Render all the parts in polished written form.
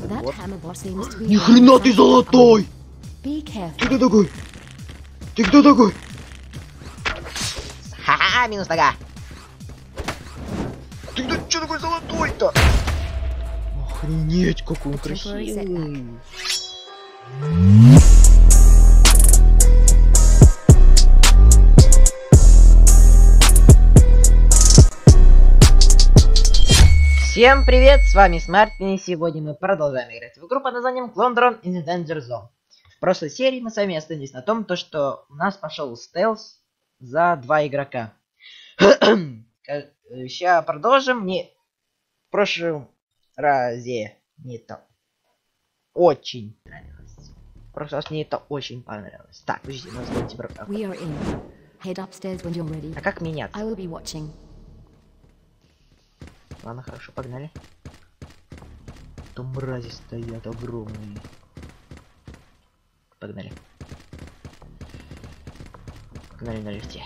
Вот. Ни хрена ты золотой! Be Ты careful. кто такой? Ты кто такой? Ха-ха, минус нога. Ты кто, чё такой золотой-то? Охренеть, какой он красивый. Всем привет, с вами Смартин, и сегодня мы продолжаем играть в игру под названием Clone in the Danger Zone. В прошлой серии мы с вами остановились на том, что у нас пошел стелс за 2 игрока. Сейчас продолжим. Мне в прошлом разе мне это очень нравилось. В прошлый раз мне это очень понравилось. Так, подождите, у нас будет типа... We are in. Head upstairs when you're ready. А как меняться? I will be watching. Ладно, хорошо, погнали. Там мрази стоят огромные. Погнали. Погнали на лифте.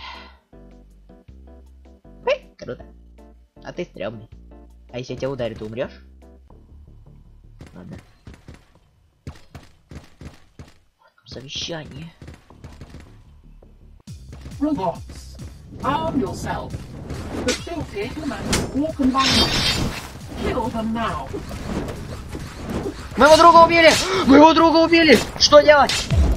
Эй, круто. А ты стрёмный. А если я тебя ударю, ты умрешь? Ладно. Совещание. Relax. Arm yourself. The filthy humans walk and bind. Kill them now. Моего друга убили! Моего друга убили! Что делать?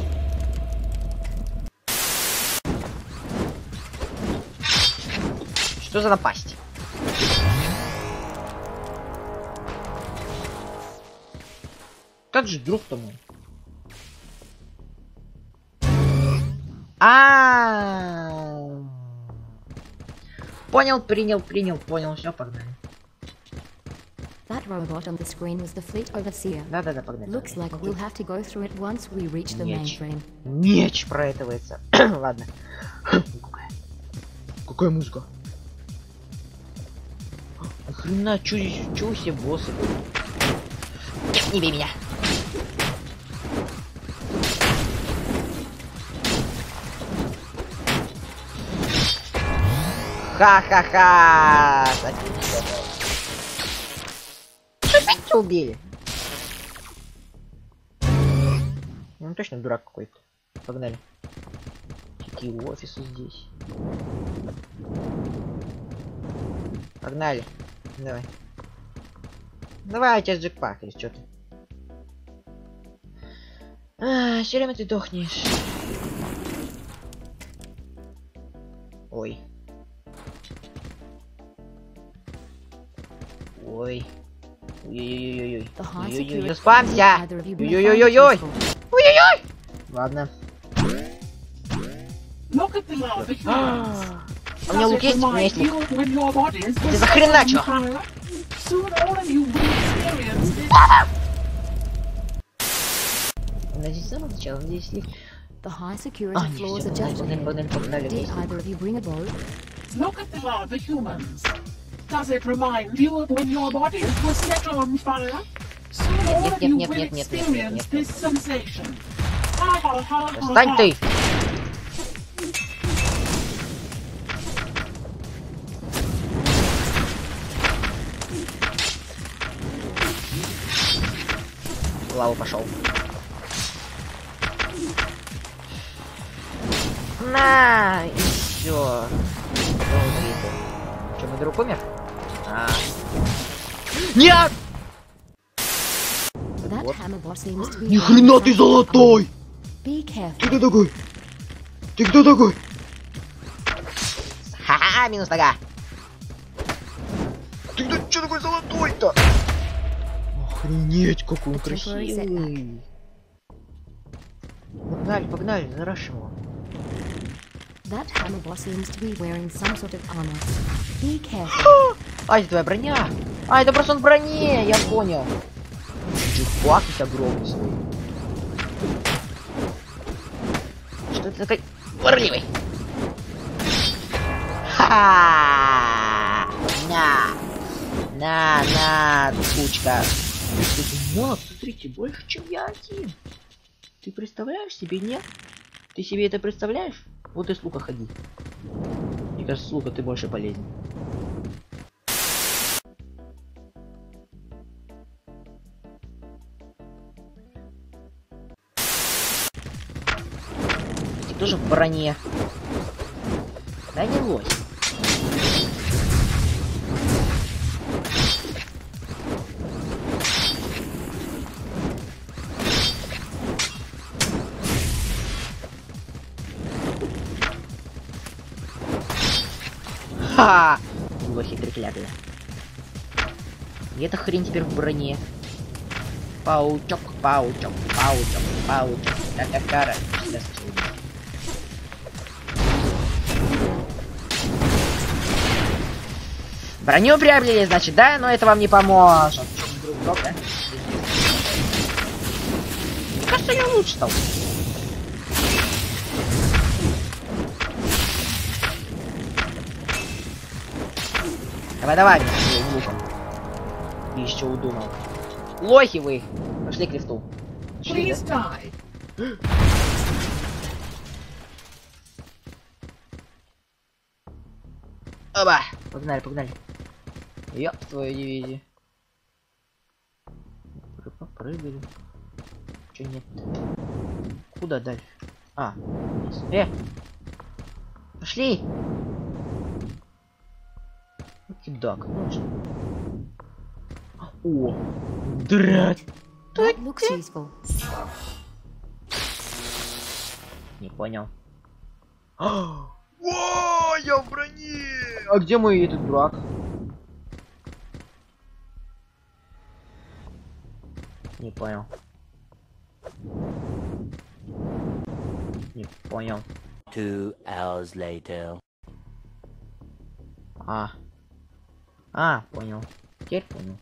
Что за напасть? Как же друг-то мой? Понял, понял, все, погнали. That robot on the screen was the fleet overseer. Да, погнали. Looks like we'll have to go through it once we reach the mainframe. Меч проэтывается. Ладно. Какая музыка? Охрена, чё все боссы? Не бей меня. Ха-ха-ха! Опять убили. Ну точно дурак какой-то. Погнали. Какие офисы здесь. Погнали. Давай. Давай, сейчас джекпак или что ты. Все время ты дохнешь. Ой. Ой. Ой-ой-ой-ой. Ой-ой-ой. Спамся! Ой-ой-ой-ой! Ой-ой-ой! Ладно. Look at the lava humans. У меня лук есть? У меня есть лук. Ты за хрена чё? Надеюсь, с самого начала здесь лифт. The high security floors are just ahead. Did either of you bring a bow? Look at the lava humans. Does it remind you of when your bodies were set on fire? Soon all of you will experience this sensation. Встань ты! В лаву пошел. На! И все. Че, мой друг умер? Нет! That hammer boss seems to be. Ни хрена ты золотой! Be careful. Ты кто такой? Ты кто такой? Ха-ха, минус нога. Ты кто, чё такой золотой-то? Охренеть, какой он красивый. Погнали, зарашим его. That hammer boss seems to be wearing some sort of armor. Be careful. А, это твоя броня. А, это просто он в броне, я понял. Джекпак ведь огромный свой. Что это такой ворливый? Ха! На, кучка. Вот, смотрите, больше, чем я один. Ты представляешь себе, нет? Ты себе это представляешь? Вот и с лука ходи. Мне кажется, с лука ты больше полезен. тоже в броне. Да не лось. Ха! Лохи треклятые. И эта хрень теперь в броне. Паучок, паучок, паучок, паучок. Какара. Сейчас чудо. Броню приобрели, значит, да? Но это вам не поможет. Друг, да? Мне кажется, я лучше стал. Давай, давай, меня луком. Ты еще удумал. Лохи вы! Пошли к лифту. Пошли, Please да? die. Оба! Погнали, погнали. Ёп, твою дивизию. Попрыгали. Чё нет? Куда дальше? А, вниз. Пошли! Кидак. О! Драть! That looks useful. Не понял. О, я в броне! А где мой этот дурак? Не понял. Не понял. 2 hours later. Понял. Теперь понял.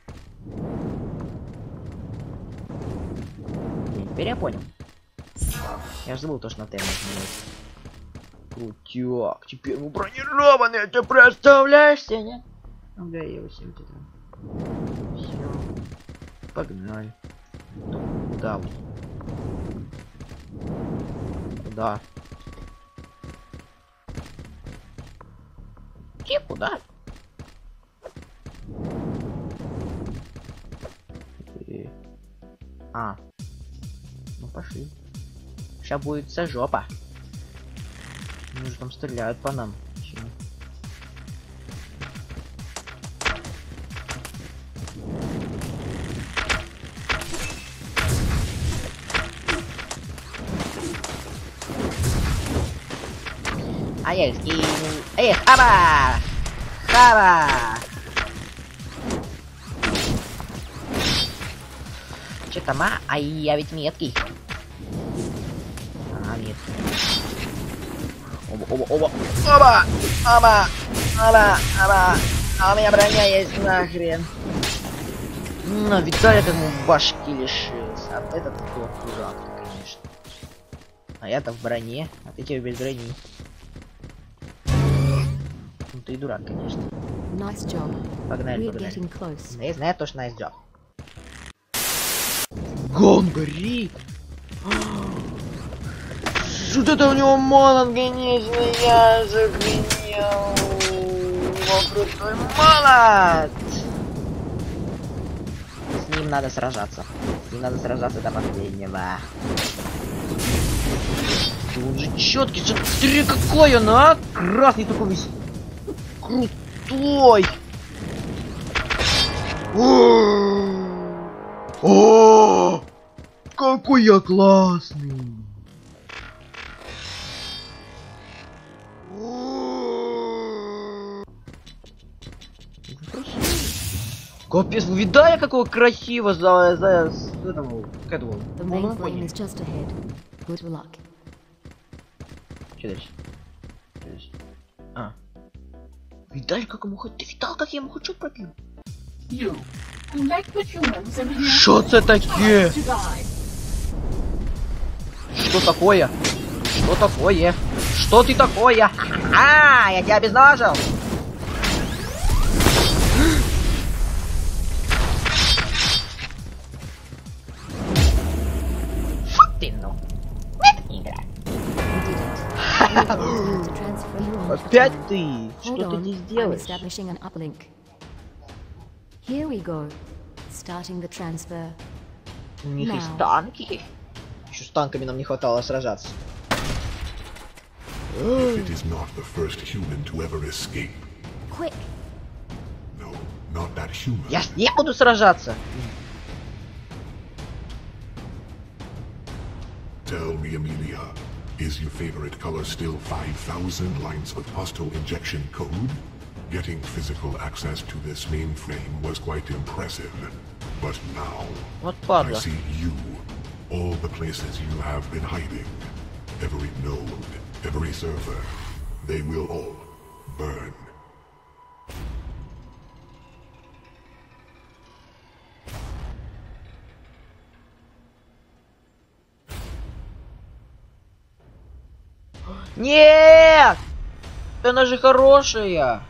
Теперь я понял. Я же забыл то, что на Т можно. Крутяк. Теперь мы бронированные, ты представляешь себе, нет? Ага, я его всем тут. Все. Погнали. Куда? Куда? Куда? Ну пошли. Сейчас будет жопа. Они же там стреляют по нам. Почему? А я их скинул. Хаба! Хаба! Че там, а я ведь меткий. Нет. Оба. А у меня броня есть нахрен. Ну, Виталий этому башки лишился. А этот кто дурак, конечно. А я-то в броне, а ты теперь без брони. Ну ты и дурак, конечно. Nice job. Погнали, We're погнали. getting close. Я знаю тоже nice job. Гон горит! Что это у него молот, конечно, я загонял. Его крутой молот! С ним надо сражаться. С ним надо сражаться до последнего. Он же четкий, смотри какой он, а! Красный такой весь. Крутой! О, какой я классный! Капец, вы видали, какого красиво за этого, к этому. The main flame is just ahead. Good luck. Что дальше? Видали, как ему хоть... Ты видал, как я ему хоть что-то пробил? You collect the humans and Что это такие? to die. Что такое? Что такое? Что ты такое? Я тебя обезножил! Ты ну. Игра. Опять ты? Hold Что ты on, здесь I'm делаешь? establishing an uplink. Here we go. Starting the transfer. У них есть Now. танки. Еще с танками нам не хватало сражаться. if it is not the first human to ever escape. Quick, No, not that human. Я с ним буду сражаться. Tell me, Amelia, is your favorite color still 5,000 lines of hostile injection code? Getting physical access to this mainframe was quite impressive. But now, Вот I падла. see you. All the places you have been hiding. Every node, every server. They will all burn. Нет! Она же хорошая.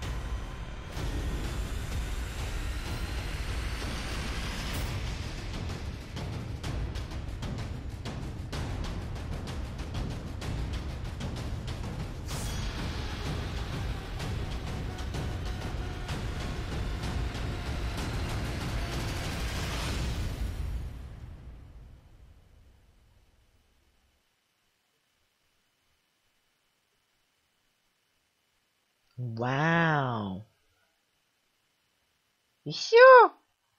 Вау. И все.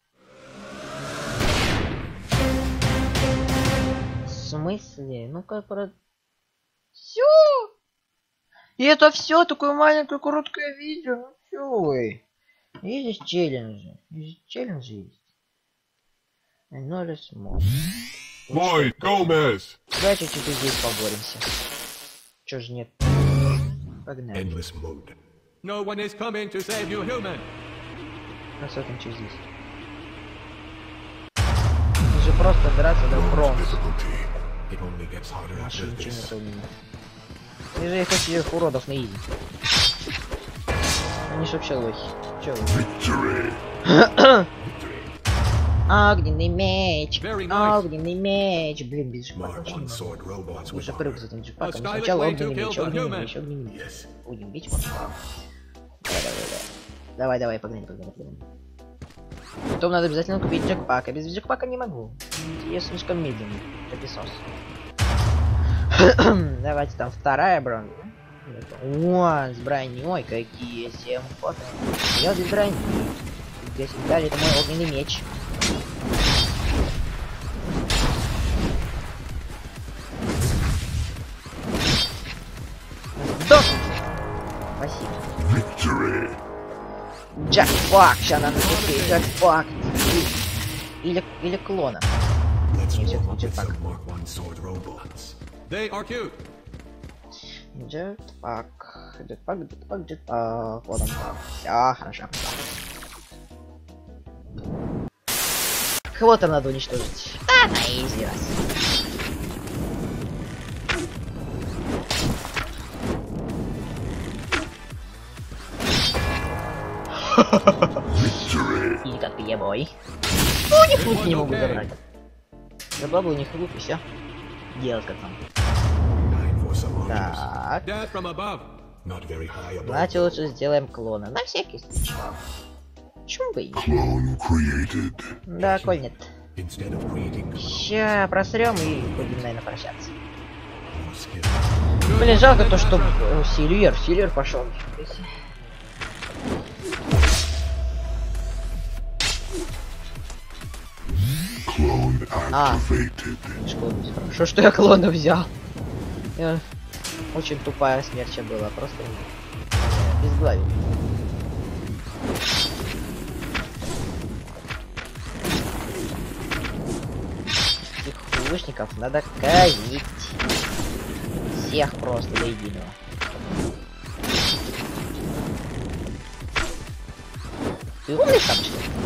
В смысле? Ну-ка, все. И это все такое маленькое короткое видео. Ну чё вы? Есть челленджи. Есть челленджи есть. Ноль смог. Lloyd Gomez! Давайте чуть здесь поборемся. Чё ж нет? Погнали. Endless mode. No one is coming to save you, human. Посмотрим, что здесь. Это же просто драться до бронз. Difficulty. It only gets harder Наши after ничего не this. трудно. Я же хочу этих уродов на изи. Они ж вообще лохи. Чё вы? Victory! Огненный меч! Very nice. Огненный меч! Блин, без джекпака. More one-sword robots with Лучше прыг с этим джекпаком. A stylish Сначала way to огненный kill меч, the огненный human. меч, огненный меч. Yes. Огненный меч, вот. Давай, погнали. Потом надо обязательно купить джекпак. А без джекпака не могу. Я слишком медленный. Как песос. Давайте там вторая бронза. О, с броней, ой, какие 7 фото. Я без брони. Здесь далее это мой огненный меч. Сдох! Спасибо. Victory! Джекпак, сейчас надо купить джекпак. Или клона. Let's Не, warm всё-таки up with джетпак. some Mark 1 sword robots. They are cute. Джетпак. Вот он. Всё, хорошо. Кого там надо уничтожить? Да, на изи раз. Victory! И как пьебой. Ну, у них лук не могу забрать. Забрал у них лук и все. Делать как там. Time for some honors. Так. Death from above. Not very high above. Давайте лучше сделаем клона. На всякий случай. Почему бы и нет? Clone created. Да, коль нет. Instead of creating Ща просрем и будем, наверное, прощаться. more skill. Блин, жалко то, что Сильвер пошел. Clone activated. Хорошо, что я клона взял. Очень тупая смерть была, просто безглавие. Этих лучников надо казнить. Всех просто до единого. Ты умный там что ли?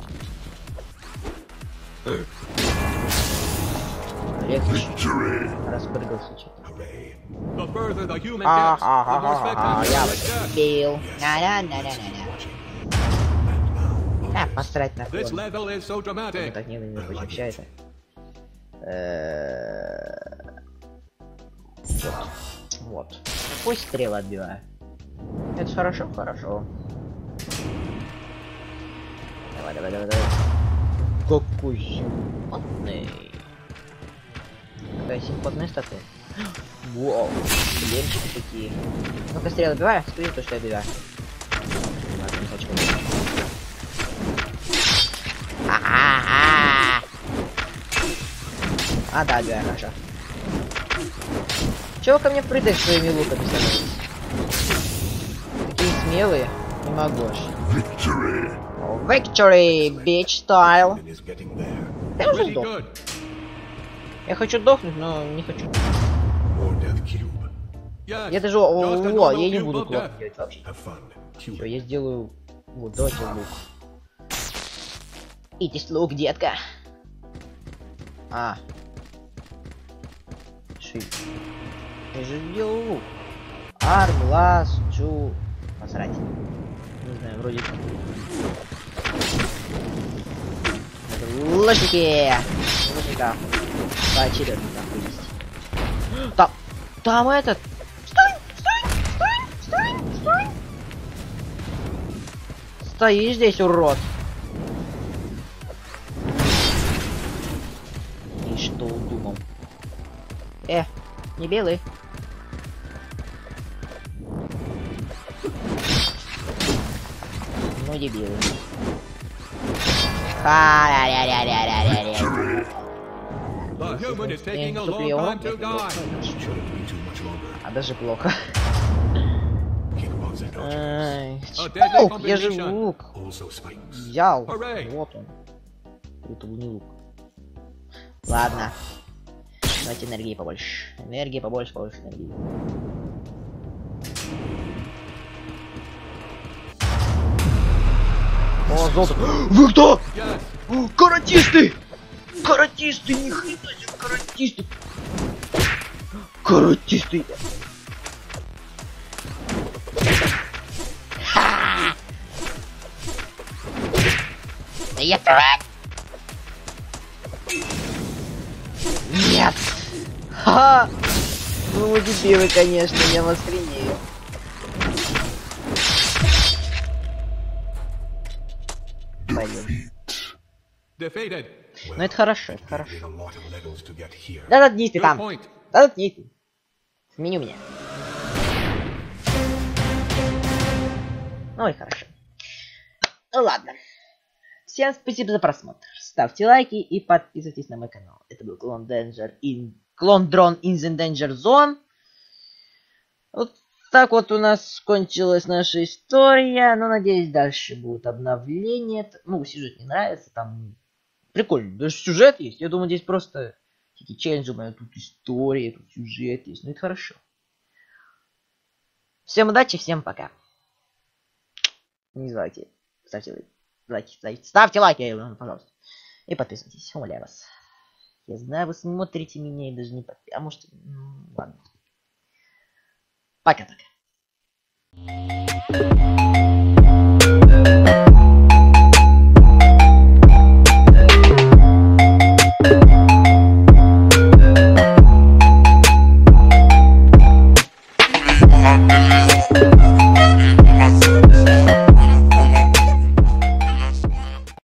Легче. Victory! Распрыгался что-то. Hooray! The further the human gets, the more Я spectacular вас it gets. убил. А, посрать на This клон. level is so Мы dramatic. так не вообще это. Вот. Пусть стрелы отбиваю. Это хорошо, хорошо. Давай. Какой симпотный. Какая симпотная статуя. Вау, блинчики такие. Ну-ка, стрелы убиваю, скажи то, что я убиваю. Ладно, не хочу. А, да, убиваю, хорошо. Чего вы ко мне прыгаешь своими луками становитесь? Такие смелые. Не могу аж. Victory, bitch style. Is getting there. Я уже Pretty сдох. good. Я хочу сдохнуть, но не хочу. Or Death Cube. Yes. Я даже... Just a О, normal я не cube буду of клок death. делать вообще. Have fun. Все, Cube. я сделаю вот давайте лук. Идите лук, детка. А. Шип. Я же сделал лук. Арм, лас, чу. Посрать. Не знаю, вроде как. Лошники! Лошника. Поочередно там вывести. Там этот! Стой! Стоишь здесь, урод! И что удумал? Не белый. Ну, дебилы. The human is taking a long time to die. Shouldn't be too much longer. А даже плохо. Keep on that dodge. Ай, deadly лук, я же combination. лук Also spikes. взял. Hooray. Вот он. Это был не лук. Ладно. Давайте энергии побольше. Энергии побольше энергии. О, золото. Вы кто? Yes. О, каратисты! Каратисты, ни хрена себе, каратисты! Каратисты! Я дурак! Нет! Ха! Ну вы дебилы, конечно, я вас хренею. Блин. Defeated. Ну это хорошо, это хорошо. Need a lot of levels to get here. Да заткнись ты Good там! point. Да заткнись ты! Смени меня. Ну и хорошо. Ну ладно. Всем спасибо за просмотр. Ставьте лайки и подписывайтесь на мой канал. Это был Клон Дрон in the Danger Zone. Вот так вот у нас кончилась наша история. Но надеюсь, дальше будут обновления. Ну, сюжет не нравится, там прикольно. Даже сюжет есть. Я думаю, здесь просто такие челленджи, тут история, тут сюжет есть. Ну это хорошо. Всем удачи, всем пока. Не забывайте, ставьте лайки, ставьте лайки, пожалуйста. И подписывайтесь, умоляю вас. Я знаю, вы смотрите меня и даже не подписываетесь. А может, ладно. Пока-пока.